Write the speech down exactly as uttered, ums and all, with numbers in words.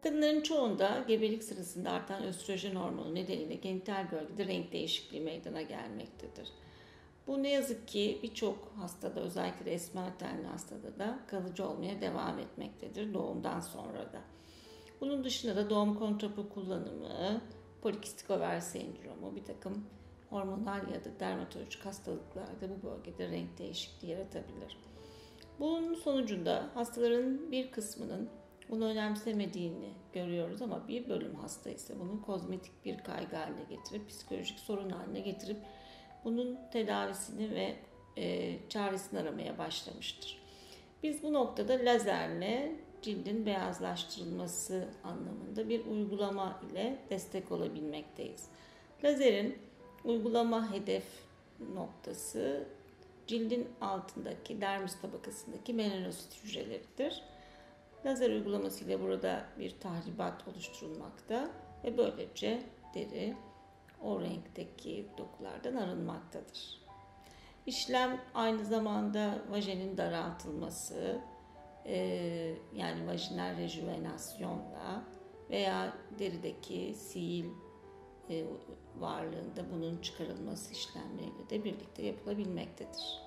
Kadınların çoğunda gebelik sırasında artan östrojen hormonu nedeniyle genital bölgede renk değişikliği meydana gelmektedir. Bu ne yazık ki birçok hastada, özellikle esmer tenli hastada da kalıcı olmaya devam etmektedir doğumdan sonra da. Bunun dışında da doğum kontrapı kullanımı, polikistik over sendromu, bir takım hormonal ya da dermatolojik hastalıklarda bu bölgede renk değişikliği yaratabilir. Bunun sonucunda hastaların bir kısmının bunu önemsemediğini görüyoruz ama bir bölüm hasta ise bunu kozmetik bir kaygı haline getirip, psikolojik sorun haline getirip bunun tedavisini ve e, çaresini aramaya başlamıştır. Biz bu noktada lazerle cildin beyazlaştırılması anlamında bir uygulama ile destek olabilmekteyiz. Lazerin uygulama hedef noktası cildin altındaki dermis tabakasındaki melanosit hücreleridir. Lazer uygulaması ile burada bir tahribat oluşturulmakta ve böylece deri o renkteki dokulardan arınmaktadır. İşlem aynı zamanda vajenin daraltılması, e, yani vajinal rejuvenasyonla veya derideki sil e, varlığında bunun çıkarılması işlemleriyle de birlikte yapılabilmektedir.